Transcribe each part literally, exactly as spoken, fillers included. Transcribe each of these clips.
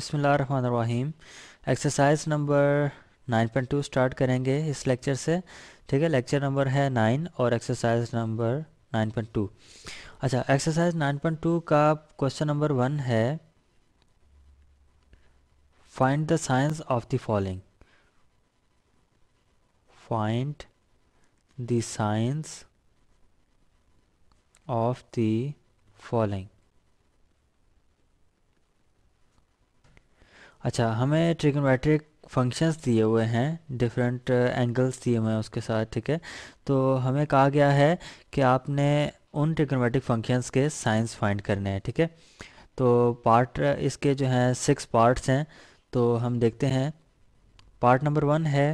बिस्मिल्लाहिर्रहमानिर्रहीम। Exercise number nine point two start करेंगे इस लेक्चर से। ठीक है, लेक्चर नंबर है नाइन और exercise number nine point two. अच्छा, एक्सरसाइज नाइन पॉइंट टू का क्वेश्चन नंबर वन है, find the sines of the following. Find the sines of the following. अच्छा, हमें ट्रिग्नोमेट्रिक फंक्शंस दिए हुए हैं, डिफरेंट एंगल्स दिए हुए हैं उसके साथ। ठीक है, तो हमें कहा गया है कि आपने उन ट्रिग्नोमेट्रिक फंक्शंस के साइंस फाइंड करने हैं। ठीक है, तो पार्ट इसके जो हैं सिक्स पार्ट्स हैं, तो हम देखते हैं। पार्ट नंबर वन है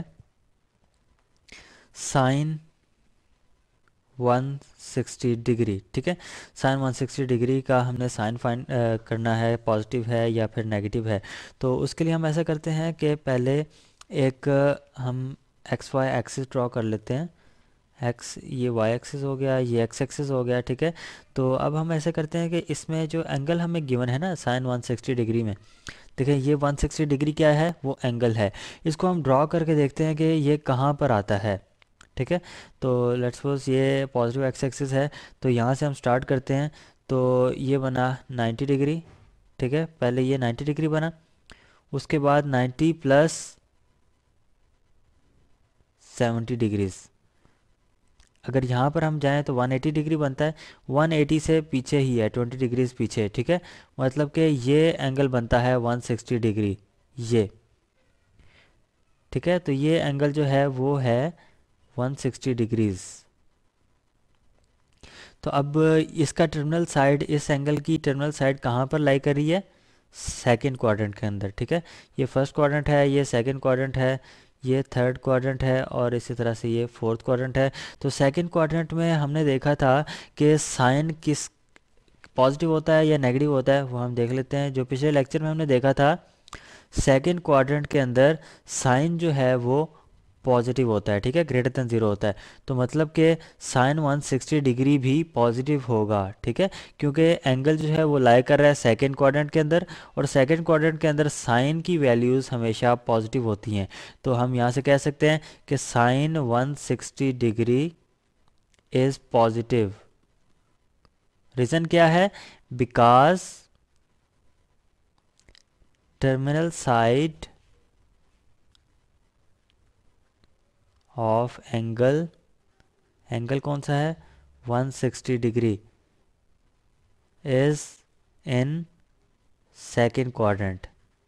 साइन वन सिक्सटी डिग्री। ठीक है, साइन वन सिक्सटी डिग्री का हमने साइन फाइंड करना है, पॉजिटिव है या फिर नेगेटिव है। तो उसके लिए हम ऐसा करते हैं कि पहले एक अ, हम एक्स वाई एक्सिस ड्रॉ कर लेते हैं। एक्स, ये वाई एक्सिस हो गया, ये एक्स एक्सिस हो गया। ठीक है, तो अब हम ऐसे करते हैं कि इसमें जो एंगल हमें गिवन है ना साइन वन सिक्सटी डिग्री में, देखिए ये वन सिक्सटी डिग्री क्या है, वो एंगल है। इसको हम ड्रॉ करके देखते हैं कि ये कहाँ पर आता है। ठीक है, तो लेट्स सपोज ये पॉजिटिव एक्स एक्सिस है, तो यहाँ से हम स्टार्ट करते हैं। तो ये बना नाइन्टी डिग्री। ठीक है, पहले ये नाइन्टी डिग्री बना, उसके बाद नाइन्टी प्लस सेवेंटी डिग्रीज। अगर यहाँ पर हम जाएं तो वन एटी डिग्री बनता है, वन एटी से पीछे ही है, ट्वेंटी डिग्रीज पीछे। ठीक है, मतलब कि ये एंगल बनता है वन सिक्सटी डिग्री, ये। ठीक है, तो ये एंगल जो है वो है वन सिक्सटी डिग्रीज। तो अब इसका टर्मिनल साइड, इस एंगल की टर्मिनल साइड कहाँ पर लाई कर रही है, सेकंड क्वाड्रेंट के अंदर। ठीक है, ये फर्स्ट क्वाड्रेंट है, ये सेकंड क्वाड्रेंट है, ये थर्ड क्वाड्रेंट है और इसी तरह से ये फोर्थ क्वाड्रेंट है। तो सेकंड क्वाड्रेंट में हमने देखा था कि साइन किस पॉजिटिव होता है या नेगेटिव होता है, वो हम देख लेते हैं। जो पिछले लेक्चर में हमने देखा था, सेकंड क्वाड्रेंट के अंदर साइन जो है वो पॉजिटिव होता है। ठीक है, ग्रेटर देन ज़ीरो होता है। तो मतलब कि साइन वन सिक्सटी डिग्री भी पॉजिटिव होगा। ठीक है, क्योंकि एंगल जो है वो लाई कर रहा है सेकंड क्वाड्रेंट के अंदर, और सेकंड क्वाड्रेंट के अंदर साइन की वैल्यूज़ हमेशा पॉजिटिव होती हैं। तो हम यहाँ से कह सकते हैं कि sine one sixty degree is positive. Reason क्या है, because terminal side of angle, angle कौन सा है, one sixty degree, is in second quadrant.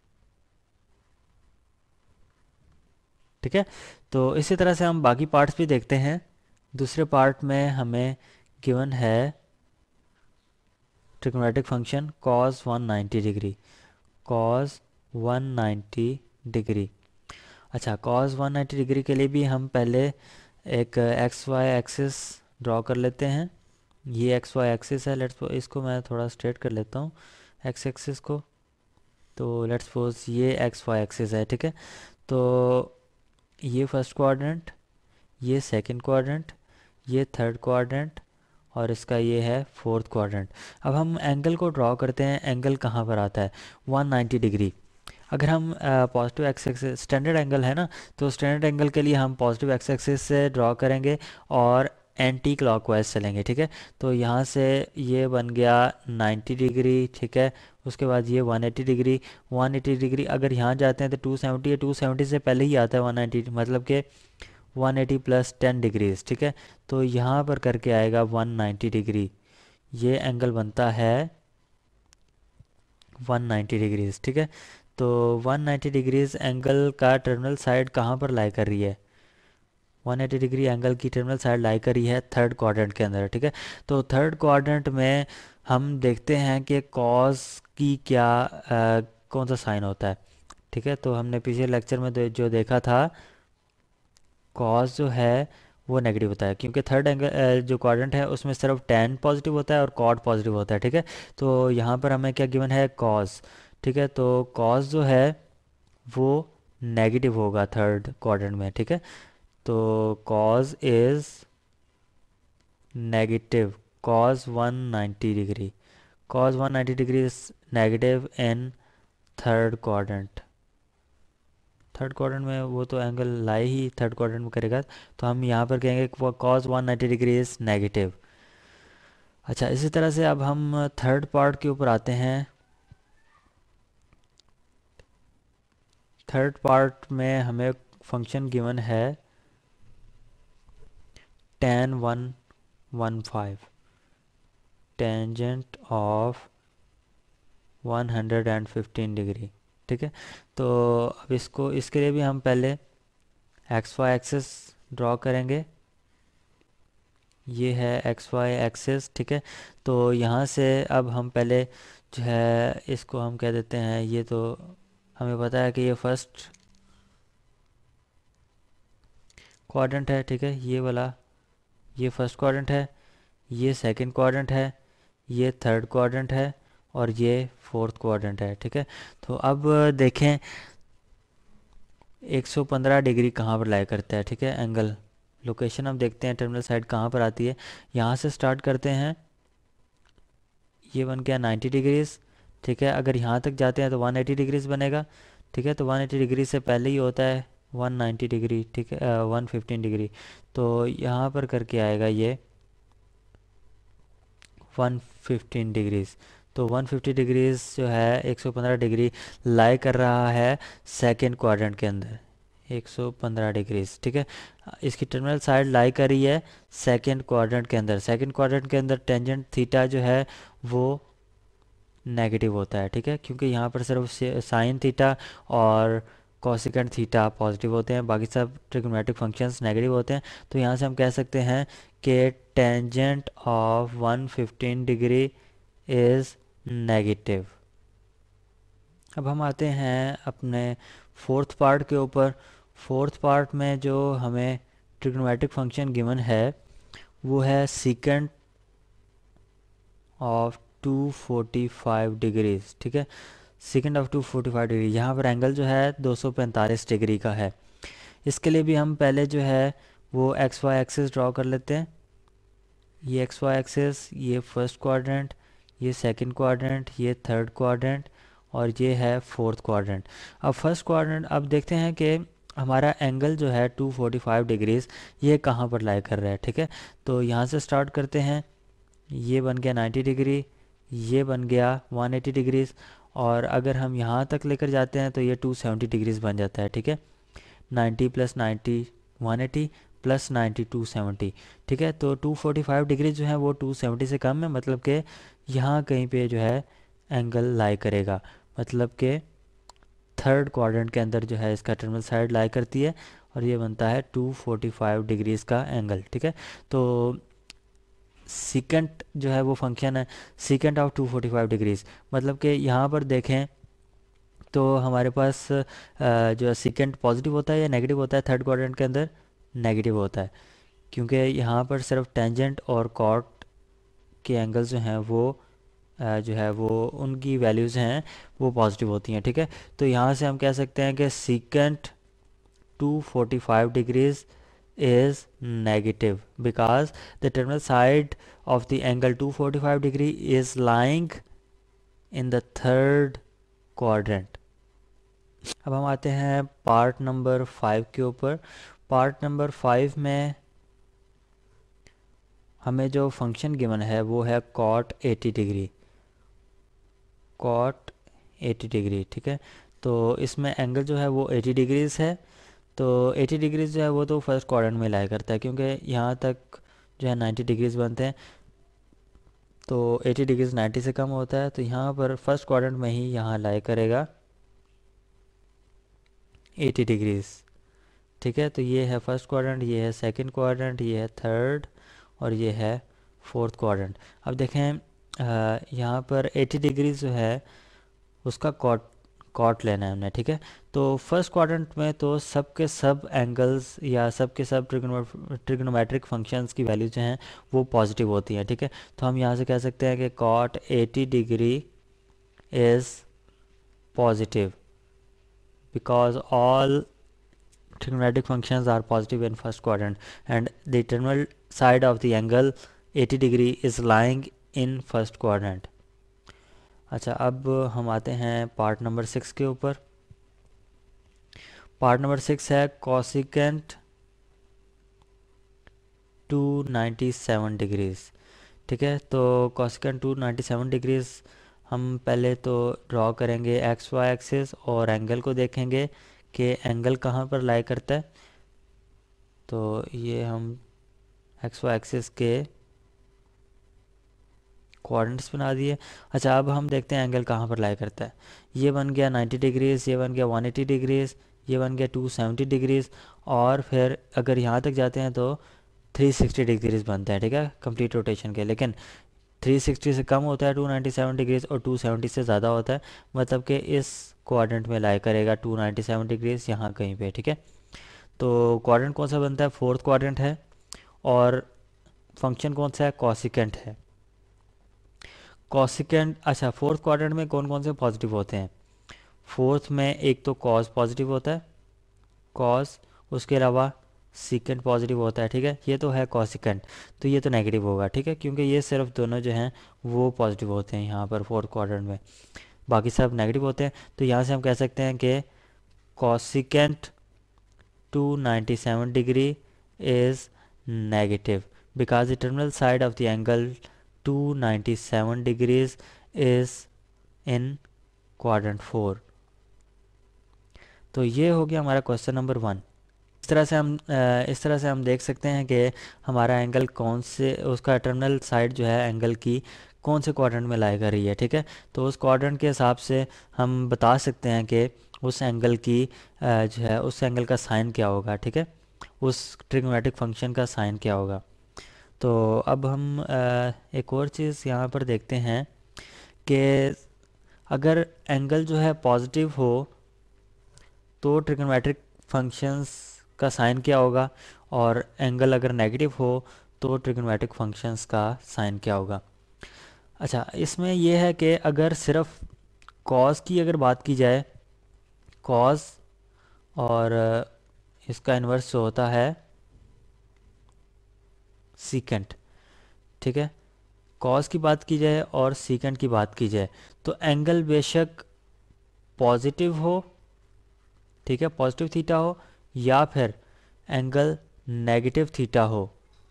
ठीक है, तो इसी तरह से हम बाकी पार्ट्स भी देखते हैं। दूसरे पार्ट में हमें गिवन है trigonometric function cos one ninety degree, cos one ninety degree. अच्छा, cos वन नाइन्टी डिग्री के लिए भी हम पहले एक एक्स वाई एक्सिस ड्रॉ कर लेते हैं। ये एक्स वाई एक्सिस है, लेट्स इसको मैं थोड़ा स्ट्रेट कर लेता हूँ एक्स एक्सिस को। तो लेट्स सपोज ये एक्स वाई एक्सिस है। ठीक है, तो ये फर्स्ट क्वाड्रेंट, ये सेकंड क्वाड्रेंट, ये थर्ड क्वाड्रेंट और इसका ये है फोर्थ क्वाड्रेंट। अब हम एंगल को ड्रॉ करते हैं, एंगल कहाँ पर आता है, वन नाइन्टी डिग्री। अगर हम positive x axis standard angle है ना, तो स्टैंडर्ड एंगल के लिए हम पॉजिटिव एक्स एक्सिस से ड्रॉ करेंगे और एंटी क्लॉकवाइज चलेंगे। ठीक है, तो यहाँ से ये बन गया नाइन्टी डिग्री। ठीक है, उसके बाद ये one eighty degree, one eighty degree अगर यहाँ जाते हैं तो टू सेवेंटी है, टू सेवेंटी से पहले ही आता है वन नाइन्टी, मतलब कि one eighty plus ten degrees. ठीक है, तो यहाँ पर करके आएगा वन नाइन्टी डिग्री, ये एंगल बनता है वन नाइन्टी डिग्रीज। ठीक है, तो वन नाइन्टी डिग्रीज एंगल का टर्मिनल साइड कहाँ पर लाई कर रही है, वन एटी डिग्री एंगल की टर्मिनल साइड लाई कर रही है थर्ड क्वाड्रेंट के अंदर। ठीक है, तो थर्ड क्वाड्रेंट में हम देखते हैं कि कॉस की क्या आ, कौन सा साइन होता है। ठीक है, तो हमने पिछले लेक्चर में दे- जो देखा था, कॉस जो है वो नेगेटिव होता है, क्योंकि थर्ड एंगल जो क्वाड्रेंट है उसमें सिर्फ टेन पॉजिटिव होता है और कॉड पॉजिटिव होता है। ठीक है, तो यहाँ पर हमें क्या गिवन है, कॉस। ठीक है, तो कॉस जो है वो नेगेटिव होगा थर्ड क्वाड्रेंट में। ठीक है, तो cos is negative, cos one ninety degree, cos one ninety degree is negative in third quadrant. Third quadrant में वो तो एंगल लाई ही थर्ड क्वाड्रेंट में करेगा, तो हम यहाँ पर कहेंगे cos one ninety degree is negative. अच्छा, इसी तरह से अब हम थर्ड पार्ट के ऊपर आते हैं। थर्ड पार्ट में हमें फंक्शन गिवन है tan one one five, tangent of one hundred and fifteen degree. ठीक है, तो अब इसको इसके लिए भी हम पहले एक्स वाई एक्सिस ड्रॉ करेंगे। ये है एक्स वाई एक्सिस। ठीक है, तो यहाँ से अब हम पहले जो है इसको हम कह देते हैं, ये तो हमें पता है कि ये फर्स्ट क्वाड्रेंट है। ठीक है, ये वाला ये फर्स्ट क्वाड्रेंट है, ये सेकंड क्वाड्रेंट है, ये थर्ड क्वाड्रेंट है और ये फोर्थ क्वाड्रेंट है। ठीक है, तो अब देखें एक सौ पंद्रह डिग्री कहाँ पर लाई करता है। ठीक है, एंगल लोकेशन हम देखते हैं टर्मिनल साइड कहाँ पर आती है। यहाँ से स्टार्ट करते हैं, ये बन गया नाइन्टी डिग्रीज। ठीक है, अगर यहाँ तक जाते हैं तो वन एटी डिग्रीज बनेगा। ठीक है, तो वन एटी डिग्री से पहले ही होता है वन नाइन्टी डिग्री। ठीक है, वन फिफ्टीन डिग्री, तो यहाँ पर करके आएगा ये वन फिफ्टीन डिग्रीज। तो वन फिफ्टी डिग्रीज जो है एक सौ पंद्रह डिग्री लाई कर रहा है सेकेंड क्वाड्रेंट के अंदर, एक सौ पंद्रह डिग्रीज। ठीक है, इसकी टर्मिनल साइड लाई कर रही है सेकेंड क्वाड्रेंट के अंदर। सेकेंड क्वाड्रेंट के अंदर टेंजेंट थीटा जो है वो नेगेटिव होता है। ठीक है, क्योंकि यहाँ पर सिर्फ साइन थीटा और कोसिकेंट थीटा पॉजिटिव होते हैं, बाकी सब ट्रिग्नोमेट्रिक फंक्शंस नेगेटिव होते हैं। तो यहाँ से हम कह सकते हैं कि tangent of one fifteen degree is negative. अब हम आते हैं अपने फोर्थ पार्ट के ऊपर। फोर्थ पार्ट में जो हमें ट्रिग्नोमेट्रिक फंक्शन गिवन है वो है secant of two forty five degrees. ठीक है, secant of two forty five degree, यहाँ पर एंगल जो है दो सौ पैंतालीस डिग्री का है। इसके लिए भी हम पहले जो है वो एक्स वाई एक्सिस ड्रॉ कर लेते हैं। ये एक्स वाई एक्सिस, ये फर्स्ट क्वाड्रेंट, ये सेकंड क्वाड्रेंट, ये थर्ड क्वाड्रेंट और ये है फोर्थ क्वाड्रेंट। अब फर्स्ट क्वाड्रेंट, अब देखते हैं कि हमारा एंगल जो है टू फोर्टी फाइव डिग्रीज ये कहाँ पर लाई कर रहा है। ठीक है, तो यहाँ से स्टार्ट करते हैं, ये बन गया नाइन्टी डिग्री, ये बन गया वन एटी डिग्रीज और अगर हम यहाँ तक लेकर जाते हैं तो ये टू सेवेंटी डिग्रीज बन जाता है। ठीक है, ninety plus ninety one eighty plus ninety two seventy. ठीक है, तो टू फोर्टी फाइव डिग्री जो है वो टू सेवेंटी से कम है, मतलब कि यहाँ कहीं पे जो है एंगल लाई करेगा, मतलब कि थर्ड क्वाड्रेंट के अंदर जो है इसका टर्मिनल साइड लाई करती है और ये बनता है टू फोर्टी फाइव डिग्रीज़ का एंगल। ठीक है, तो सीकेंट जो है वो फंक्शन है secant of two forty five degrees, मतलब कि यहाँ पर देखें तो हमारे पास अ, जो है सीकेंट पॉजिटिव होता है या नेगेटिव होता है। थर्ड क्वाड्रेंट के अंदर नेगेटिव होता है, क्योंकि यहाँ पर सिर्फ टेंजेंट और कॉट के एंगल्स जो हैं वो अ, जो है वो उनकी वैल्यूज़ हैं वो पॉजिटिव होती हैं। ठीक है, तो यहाँ से हम कह सकते हैं कि secant two forty five degrees is negative because the terminal side of the angle two forty-five degree is lying in the third quadrant. अब हम आते हैं पार्ट नंबर फाइव के ऊपर। पार्ट नंबर फाइव में हमें जो फंक्शन गिवन है वो है cot eighty degree, cot eighty degree. ठीक है, तो इसमें एंगल जो है वो एटी डिग्रीज है। तो एटी डिग्रीज जो है वो तो फर्स्ट क्वाड्रेंट में लाई करता है, क्योंकि यहाँ तक जो है नाइन्टी डिग्रीज बनते हैं, तो एटी डिग्रीज नाइन्टी से कम होता है, तो यहाँ पर फर्स्ट क्वाड्रेंट में ही यहाँ लाई करेगा एटी डिग्रीज। ठीक है, तो ये है फर्स्ट क्वाड्रेंट, ये है सेकंड क्वाड्रेंट, ये है थर्ड और ये है फोर्थ क्वाड्रेंट। अब देखें यहाँ पर एटी डिग्रीज जो है उसका कॉट कॉट लेना है हमने। ठीक है, तो फर्स्ट क्वाड्रेंट में तो सब के सब एंगल्स या सब के सब ट्रिग्नोमेट्रिक फंक्शंस की वैल्यू जो हैं वो पॉजिटिव होती हैं। ठीक है, तो हम यहाँ से कह सकते हैं कि cot eighty degree is positive because all trigonometric functions are positive in first quadrant and the terminal side of the angle eighty degree is lying in first quadrant. अच्छा, अब हम आते हैं पार्ट नंबर सिक्स के ऊपर। Part number six है cosecant two ninety seven degrees. ठीक है, तो cosecant two ninety seven degrees हम पहले तो ड्रॉ करेंगे एक्स वाई एक्सिस और एंगल को देखेंगे कि एंगल कहाँ पर लाई करता है। तो ये हम एक्स वाई एक्सिस के कोऑर्डिनेट्स बना दिए। अच्छा, अब हम देखते हैं एंगल कहाँ पर लाई करता है। ये बन गया नाइन्टी डिग्रीज, ये बन गया वन एटी डिग्रीज, ये बन गया टू सेवेंटी डिग्रीज, और फिर अगर यहाँ तक जाते हैं तो थ्री सिक्सटी डिग्रीज बनता है। ठीक है, कंप्लीट रोटेशन के। लेकिन थ्री सिक्सटी से कम होता है टू नाइन्टी सेवन डिग्रीज और टू सेवेंटी से ज़्यादा होता है, मतलब कि इस क्वाड्रेंट में लाई करेगा टू नाइन्टी सेवन डिग्रीज यहाँ कहीं पे। ठीक है, तो क्वाड्रेंट कौन सा बनता है? फोर्थ क्वाड्रेंट है। और फंक्शन कौन सा है? कॉसिकेंट है। कॉसिकेंट, अच्छा, फोर्थ क्वाड्रेंट में कौन कौन से पॉजिटिव होते हैं? फोर्थ में एक तो कॉस पॉजिटिव होता है, कॉस, उसके अलावा सीकेंट पॉजिटिव होता है। ठीक है, ये तो है कॉसिकेंट, तो ये तो नेगेटिव होगा। ठीक है, क्योंकि ये सिर्फ दोनों जो हैं वो पॉजिटिव होते हैं यहाँ पर फोर्थ क्वाड्रेंट में, बाकी सब नेगेटिव होते हैं। तो यहाँ से हम कह सकते हैं कि cosecant two ninety seven degree is negative because the terminal side of the angle two ninety-seven degrees is in quadrant four. तो ये हो गया हमारा क्वेश्चन नंबर वन। इस तरह से हम अ, इस तरह से हम देख सकते हैं कि हमारा एंगल कौन से, उसका टर्मिनल साइड जो है एंगल की कौन से क्वाड्रेंट में लाई कर रही है। ठीक है, तो उस क्वाड्रेंट के हिसाब से हम बता सकते हैं कि उस एंगल की अ, जो है उस एंगल का साइन क्या होगा। ठीक है, उस ट्रिग्नोमेट्रिक फंक्शन का साइन क्या होगा। तो अब हम अ, एक और चीज़ यहाँ पर देखते हैं कि अगर एंगल जो है पॉजिटिव हो तो ट्रिग्नोमेट्रिक फंक्शंस का साइन क्या होगा, और एंगल अगर नेगेटिव हो तो ट्रिग्नोमेट्रिक फंक्शंस का साइन क्या होगा। अच्छा, इसमें यह है कि अगर सिर्फ कॉस की अगर बात की जाए, कॉस और अ, इसका इन्वर्स जो होता है सीकेंट। ठीक है, कॉस की बात की जाए और सीकेंट की बात की जाए तो एंगल बेशक पॉजिटिव हो, ठीक है, पॉजिटिव थीटा हो, या फिर एंगल नेगेटिव थीटा हो,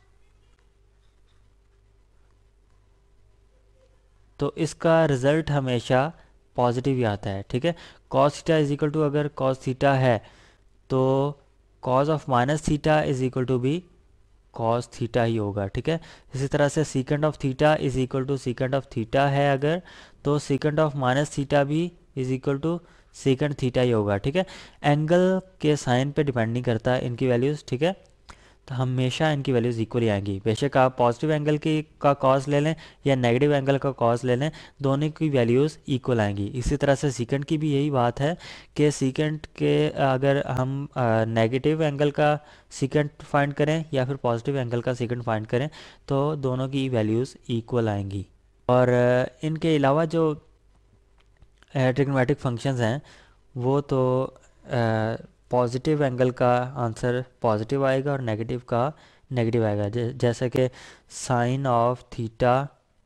तो इसका रिजल्ट हमेशा पॉजिटिव ही आता है। ठीक है, cos theta is equal to, अगर कॉस थीटा है तो cos of minus theta is equal to भी कॉस थीटा ही होगा। ठीक है, इसी तरह से secant of theta is equal to secant of theta है अगर, तो सीकेंड ऑफ माइनस थीटा भी is equal to secant theta ही होगा। ठीक है, एंगल के साइन पे डिपेंड नहीं करता इनकी वैल्यूज़। ठीक है, तो हमेशा इनकी वैल्यूज़ इक्वली आएंगी, बेशक आप पॉजिटिव एंगल की का कॉस ले लें या नेगेटिव एंगल का कॉस ले लें, दोनों की वैल्यूज़ इक्वल आएंगी। इसी तरह से सीकेंट की भी यही बात है कि सीकेंट के अगर हम नेगेटिव एंगल का सीकेंट फाइंड करें या फिर पॉजिटिव एंगल का सीकेंट फाइंड करें तो दोनों की वैल्यूज़ इक्वल आएंगी। और अ, इनके अलावा जो ट्रिग्नोमेट्रिक फंक्शंस हैं वो तो पॉजिटिव एंगल का आंसर पॉजिटिव आएगा और नेगेटिव का नेगेटिव आएगा। जै, जैसे कि sine of theta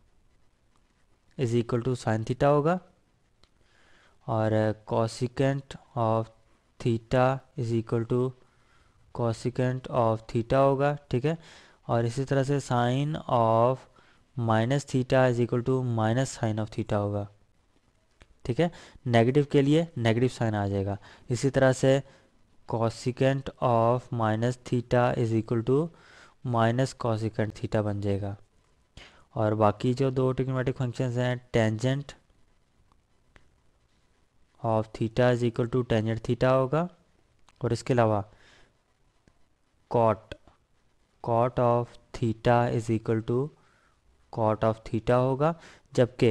is equal to sine theta होगा, और cosecant of theta is equal to cosecant of theta होगा। ठीक है, और इसी तरह से sine of minus theta is equal to minus sine of theta होगा। ठीक है, नेगेटिव के लिए नेगेटिव साइन आ जाएगा। इसी तरह से cosecant of minus theta is equal to minus cosecant theta बन जाएगा। और बाकी जो दो ट्रिग्नोमेट्रिक फंक्शंस हैं, tangent of theta is equal to tangent theta होगा, और इसके अलावा cot cot of theta is equal to cot of theta होगा, जबकि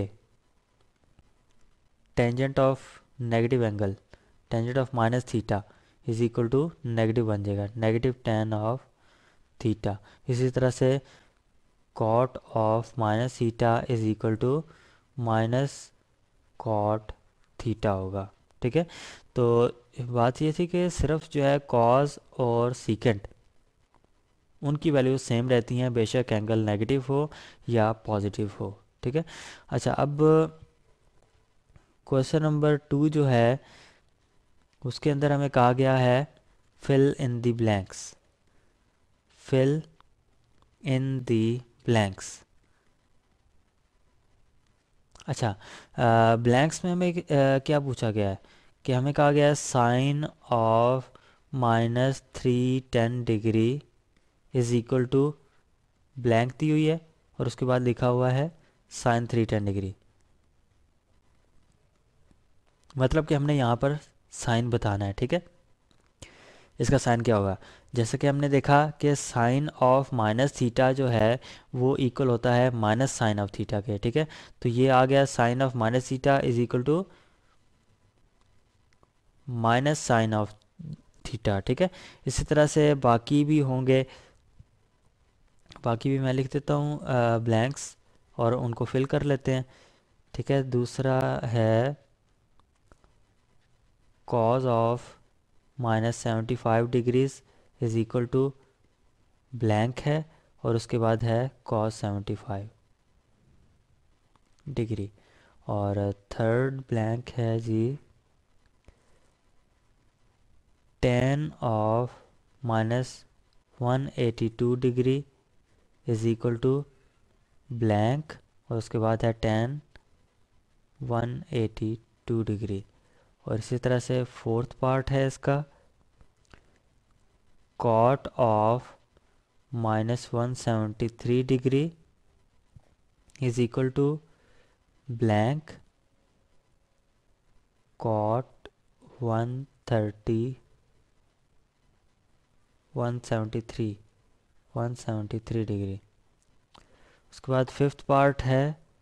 tangent of negative angle tangent of minus theta is equal to negative बन जाएगा, negative tan of theta. इसी तरह से cot of minus theta is equal to minus cot theta होगा। ठीक है, तो बात ये थी कि सिर्फ जो है कॉस और सीकेंट उनकी वैल्यूज सेम रहती हैं, बेशक एंगल नेगेटिव हो या पॉजिटिव हो। ठीक है, अच्छा, अब क्वेश्चन नंबर टू जो है उसके अंदर हमें कहा गया है fill in the blanks, fill in the blanks. अच्छा, ब्लैंक्स में हमें uh, क्या पूछा गया है कि हमें कहा गया है sine of minus three ten degree is equal to blank दी हुई है और उसके बाद लिखा हुआ है साइन थ्री टेन डिग्री। मतलब कि हमने यहाँ पर साइन बताना है, ठीक है। इसका साइन क्या होगा, जैसे कि हमने देखा कि साइन ऑफ माइनस थीटा जो है वो इक्वल होता है माइनस साइन ऑफ थीटा के, ठीक है। तो ये आ गया sine of minus theta is equal to minus sine of theta, ठीक है। इसी तरह से बाकी भी होंगे, बाकी भी मैं लिख देता हूँ ब्लैंक्स और उनको फिल कर लेते हैं, ठीक है। दूसरा है cos of minus seventy five degrees is equal to blank है और उसके बाद है कॉस सेवेंटी फाइव डिग्री। और थर्ड ब्लैंक है जी tan of minus one eighty two degree is equal to blank और उसके बाद है tan one eighty two degree. और इसी तरह से फोर्थ पार्ट है इसका cot of minus one seventy three degree is equal to blank cot one thirty one seventy three one seventy three degree. उसके बाद फिफ्थ पार्ट है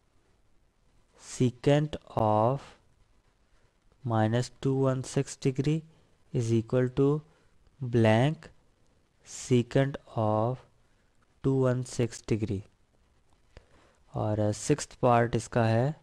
secant of minus two one six degree is equal to blank secant of two one six degree. और sixth part इसका है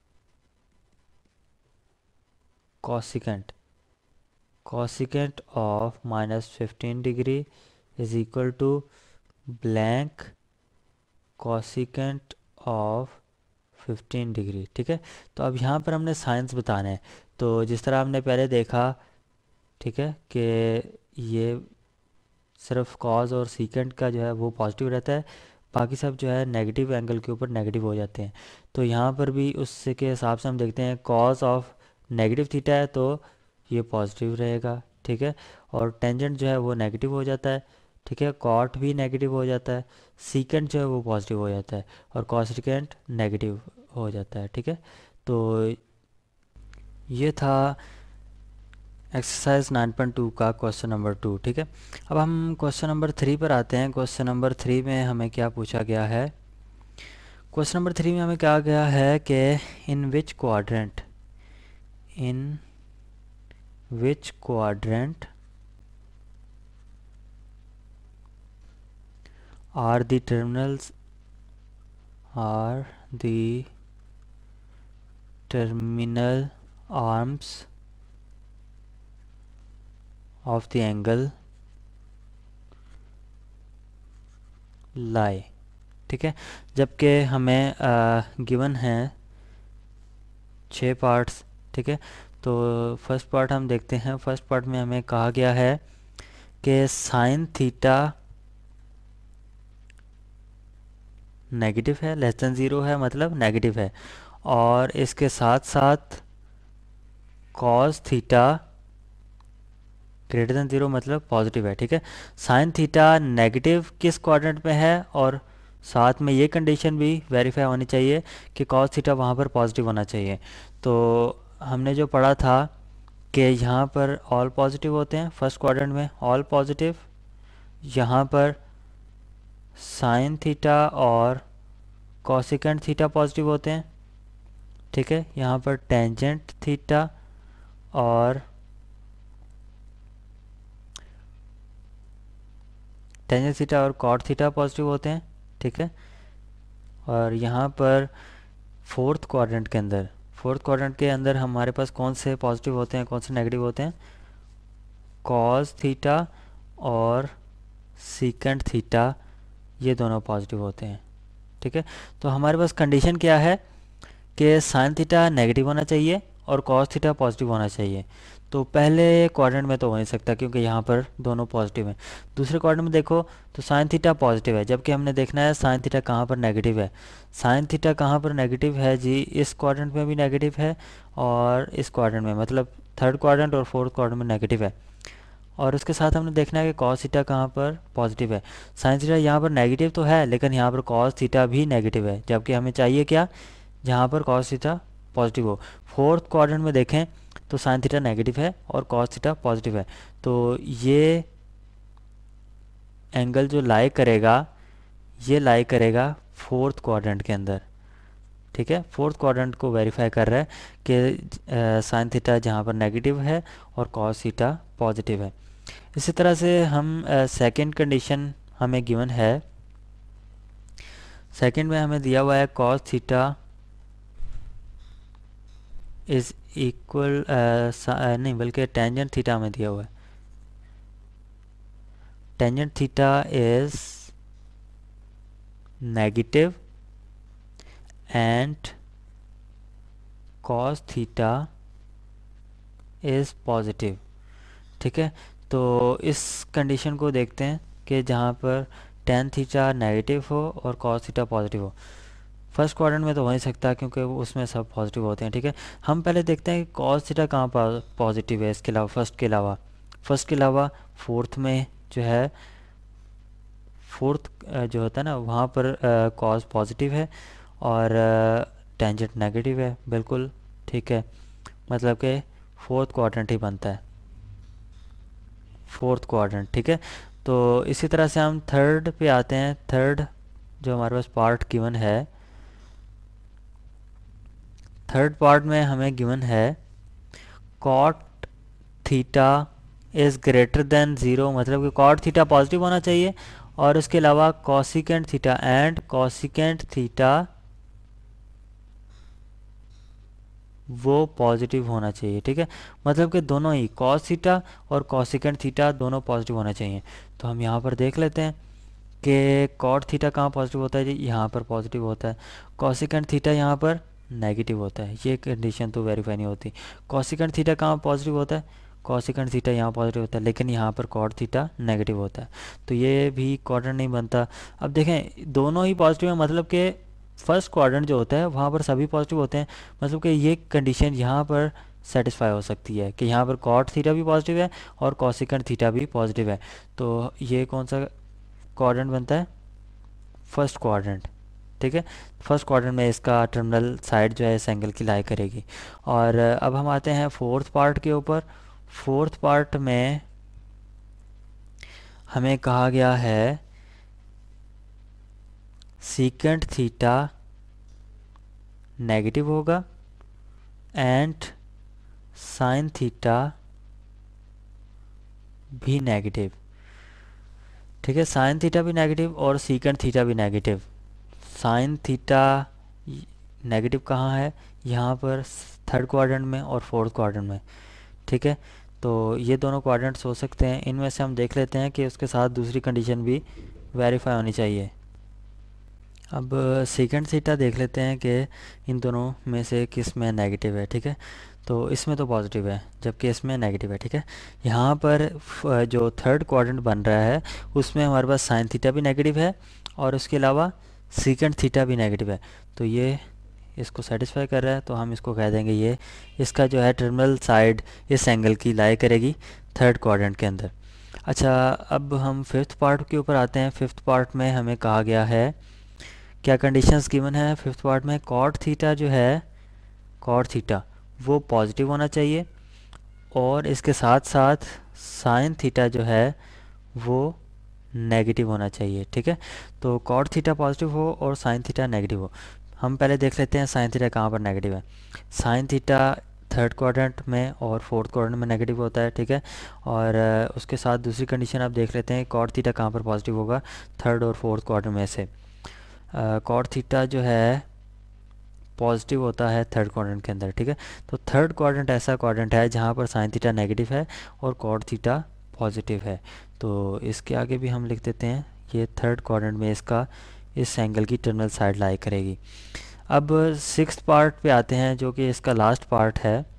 cosecant cosecant of minus fifteen degree is equal to blank cosecant of fifteen degree, ठीक है। तो अब यहाँ पर हमने साइंस बताना है। तो जिस तरह हमने पहले देखा, ठीक है, कि ये सिर्फ कॉज और सीकेंट का जो है वो पॉजिटिव रहता है, बाकी सब जो है नेगेटिव एंगल के ऊपर नेगेटिव हो जाते हैं। तो यहाँ पर भी उससे के हिसाब से हम देखते हैं कॉज ऑफ नेगेटिव थीटा है तो ये पॉजिटिव रहेगा, ठीक है। और टेंजेंट जो है वो नेगेटिव हो जाता है, ठीक है। कॉट भी नेगेटिव हो जाता है, सीकेंट जो है वो पॉजिटिव हो जाता है और कॉसिकेंट नेगेटिव हो जाता है, ठीक है। तो ये था एक्सरसाइज नाइन पॉइंट टू का क्वेश्चन नंबर टू, ठीक है। अब हम क्वेश्चन नंबर थ्री पर आते हैं। क्वेश्चन नंबर थ्री में हमें क्या पूछा गया है, क्वेश्चन नंबर थ्री में हमें कहा गया है कि in which quadrant in which quadrant are the terminals are the terminal arms of the angle lie, ठीक है। जबकि हमें गिवन है छः पार्ट्स, ठीक है। तो फर्स्ट पार्ट हम देखते हैं। फर्स्ट पार्ट में हमें कहा गया है कि साइन थीटा नेगेटिव है, लेस देन ज़ीरो है मतलब नेगेटिव है, और इसके साथ साथ cos theta greater than zero मतलब पॉजिटिव है, ठीक है। साइन थीटा नेगेटिव किस क्वाड्रेंट में है और साथ में ये कंडीशन भी वेरीफाई होनी चाहिए कि कॉस थीटा वहाँ पर पॉजिटिव होना चाहिए। तो हमने जो पढ़ा था कि यहाँ पर ऑल पॉजिटिव होते हैं, फर्स्ट क्वाड्रेंट में ऑल पॉजिटिव, यहाँ पर साइन थीटा और कॉसिकेंट थीटा पॉजिटिव होते हैं, ठीक है। यहाँ पर टेंजेंट थीटा और टेंजेंट थीटा और कॉट थीटा पॉजिटिव होते हैं, ठीक है। और यहाँ पर फोर्थ क्वाड्रेंट के अंदर फोर्थ क्वाड्रेंट के अंदर हमारे पास कौन से पॉजिटिव होते हैं, कौन से नेगेटिव होते हैं, कॉस थीटा और सीकेंट थीटा, ये दोनों पॉजिटिव होते हैं, ठीक है। तो हमारे पास कंडीशन क्या है कि साइन थीटा नेगेटिव होना चाहिए और कॉस थीटा पॉजिटिव होना चाहिए। तो पहले क्वाड्रेंट में तो हो नहीं सकता क्योंकि यहाँ पर दोनों पॉजिटिव हैं। दूसरे क्वाड्रेंट में देखो तो साइन थीटा पॉजिटिव है, जबकि हमने देखना है साइन थीटा कहाँ पर नेगेटिव है। साइन थीटा कहाँ पर नेगेटिव है जी, इस क्वाड्रेंट में भी नेगेटिव है और इस क्वाड्रेंट में, मतलब थर्ड क्वाड्रेंट और फोर्थ क्वाड्रेंट में नेगेटिव है। और उसके साथ हमने देखना है कि कॉस थीटा कहाँ पर पॉजिटिव है। साइन थीटा यहाँ पर नेगेटिव तो है लेकिन यहाँ पर कॉस थीटा भी नेगेटिव है, जबकि हमें चाहिए क्या, जहाँ पर कॉस थीटा पॉजिटिव हो। फोर्थ क्वाड्रेंट में देखें तो साइन थीटा नेगेटिव है और कॉस थीटा पॉजिटिव है। तो ये एंगल जो लाई करेगा, ये लाई करेगा फोर्थ क्वाड्रेंट के अंदर। ठीक है, फोर्थ क्वाड्रेंट को वेरीफाई कर रहा है कि साइन थीटा जहाँ पर नेगेटिव है और कॉस थीटा पॉजिटिव है। इसी तरह से हम सेकंड कंडीशन हमें गिवन है। सेकंड में हमें दिया हुआ है कॉस थीटा इज इक्वल, नहीं बल्कि टेंजेंट थीटा हमें दिया हुआ है। Tangent theta is negative and cos theta is positive. ठीक है, तो इस कंडीशन को देखते हैं कि जहाँ पर टेन थीटा नेगेटिव हो और कॉस थीटा पॉजिटिव हो। फर्स्ट क्वाड्रेंट में तो हो नहीं सकता क्योंकि उसमें सब पॉजिटिव होते हैं। ठीक है, हम पहले देखते हैं कि कॉस थीटा कहाँ पर पॉजिटिव है, इसके अलावा फर्स्ट के अलावा फर्स्ट के अलावा फोर्थ में जो है, फोर्थ जो होता है ना वहाँ पर कॉस पॉजिटिव है और टेंजेंट नेगेटिव है। बिल्कुल ठीक है, मतलब कि फोर्थ क्वाड्रेंट ही बनता है, फोर्थ क्वाड्रेंट। ठीक है, तो इसी तरह से हम थर्ड पे आते हैं। थर्ड जो हमारे पास पार्ट गिवन है, थर्ड पार्ट में हमें गिवन है cot theta is greater than zero, मतलब कि कॉट थीटा पॉजिटिव होना चाहिए और उसके अलावा cosecant theta and cosecant theta वो पॉजिटिव होना चाहिए। ठीक है, मतलब कि दोनों ही कॉस थीटा और कॉसिकेंट थीटा दोनों पॉजिटिव होना चाहिए। तो हम यहाँ पर देख लेते हैं कि कॉट थीटा कहाँ पॉजिटिव होता है जी, यहाँ पर पॉजिटिव होता है। कॉसिकेंट थीटा यहाँ पर नेगेटिव होता है, ये कंडीशन तो वेरीफाई नहीं होती। कॉसिकेंट थीटा कहाँ पॉजिटिव होता है, कॉसिकेंट थीटा यहाँ पॉजिटिव होता है, लेकिन यहाँ पर कॉट थीटा नेगेटिव होता है, तो ये भी क्वाड्रेंट नहीं बनता। अब देखें दोनों ही पॉजिटिव है, मतलब कि फर्स्ट क्वाड्रेंट जो होता है वहाँ पर सभी पॉजिटिव होते हैं, मतलब कि ये कंडीशन यहाँ पर सेटिस्फाई हो सकती है कि यहाँ पर कॉट थीटा भी पॉजिटिव है और कॉसिकेंट थीटा भी पॉजिटिव है। तो ये कौन सा क्वाड्रेंट बनता है, फर्स्ट क्वाड्रेंट। ठीक है, फर्स्ट क्वाड्रेंट में इसका टर्मिनल साइड जो है इस एंगल की लाई करेगी। और अब हम आते हैं फोर्थ पार्ट के ऊपर। फोर्थ पार्ट में हमें कहा गया है सीकेंट थीटा नेगेटिव होगा एंड साइन थीटा भी नेगेटिव। ठीक है, साइन थीटा भी नेगेटिव और सीकेंट थीटा भी नेगेटिव। साइन थीटा नेगेटिव कहाँ है, यहाँ पर थर्ड क्वाड्रेंट में और फोर्थ क्वाड्रेंट में। ठीक है, तो ये दोनों क्वाड्रेंट्स हो सकते हैं, इनमें से हम देख लेते हैं कि उसके साथ दूसरी कंडीशन भी वेरीफाई होनी चाहिए। अब सेकंड थीटा देख लेते हैं कि इन दोनों में से किस में नेगेटिव है। ठीक है, तो इसमें तो पॉजिटिव है जबकि इसमें नेगेटिव है। ठीक है, यहाँ पर जो थर्ड क्वाड्रेंट बन रहा है उसमें हमारे पास साइन थीटा भी नेगेटिव है और उसके अलावा सेकंड थीटा भी नेगेटिव है, तो ये इसको सेटिस्फाई कर रहा है, तो हम इसको कह देंगे ये इसका जो है टर्मिनल साइड इस एंगल की लाई करेगी थर्ड क्वाड्रेंट के अंदर। अच्छा, अब हम फिफ्थ पार्ट के ऊपर आते हैं। फिफ्थ पार्ट में हमें कहा गया है, क्या कंडीशंस गिवन है फिफ्थ पार्ट में, कॉट थीटा जो है, कॉट थीटा वो पॉजिटिव होना चाहिए और इसके साथ साथ साइन थीटा जो है वो नेगेटिव होना चाहिए। ठीक है, तो कॉट थीटा पॉजिटिव हो और साइन थीटा नेगेटिव हो। हम पहले देख लेते हैं साइन थीटा कहाँ पर नेगेटिव है। साइन थीटा थर्ड क्वाड्रेंट में और फोर्थ क्वाड्रेंट में नेगेटिव होता है। ठीक है, और uh, उसके साथ दूसरी कंडीशन आप देख लेते हैं, कॉट थीटा कहाँ पर पॉजिटिव होगा, थर्ड और फोर्थ क्वाड्रेंट में से। कॉट uh, थीटा जो है पॉजिटिव होता है थर्ड क्वाड्रेंट के अंदर। ठीक है, तो थर्ड क्वाड्रेंट ऐसा क्वाड्रेंट है जहाँ पर साइन थीटा नेगेटिव है और कॉट थीटा पॉजिटिव है, तो इसके आगे भी हम लिख देते हैं ये थर्ड क्वाड्रेंट में इसका इस एंगल की टर्मिनल साइड लाई करेगी। अब सिक्स्थ पार्ट पे आते हैं जो कि इसका लास्ट पार्ट है।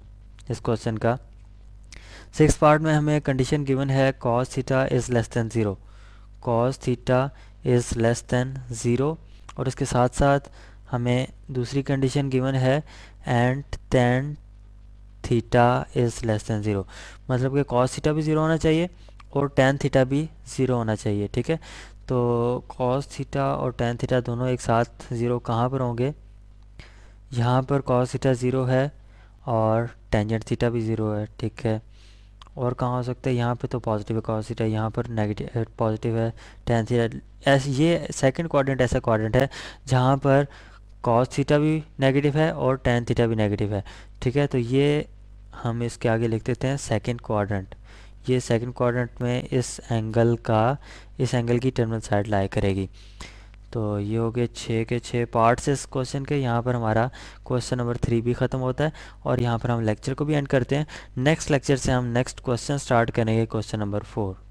इस क्वेश्चन का। सिक्स पार्ट में हमें कंडीशन गिवन है cos theta is less than zero, cos theta is less than zero, और इसके साथ साथ हमें दूसरी कंडीशन गिवन है and tan theta is less than zero, मतलब कि कॉस थीटा भी ज़ीरो होना चाहिए और टेन थीटा भी ज़ीरो होना चाहिए। ठीक है, तो कॉस थीटा और टेन थीटा दोनों एक साथ ज़ीरो कहाँ पर होंगे, यहाँ पर कॉस थीटा ज़ीरो है और टेंजेंट थीटा भी ज़ीरो है। ठीक है, और कहाँ हो सकता है, यहाँ पे तो पॉजिटिव है कॉस थीटा, यहाँ पर नेगेटिव पॉजिटिव है टेन थीटा। ऐसे ये सेकंड क्वाड्रेंट ऐसा क्वाड्रेंट है जहाँ पर कॉस थीटा भी नेगेटिव है और टेन थीटा भी नेगेटिव है। ठीक है, तो ये हम इसके आगे लिख देते हैं सेकंड क्वाड्रेंट। ये सेकंड क्वाड्रेंट में इस एंगल का इस एंगल की टर्मिनल साइड लाई करेगी। तो ये हो गए छः के छः पार्ट्स इस क्वेश्चन के। यहाँ पर हमारा क्वेश्चन नंबर थ्री भी ख़त्म होता है और यहाँ पर हम लेक्चर को भी एंड करते हैं। नेक्स्ट लेक्चर से हम नेक्स्ट क्वेश्चन स्टार्ट करेंगे, क्वेश्चन नंबर फोर।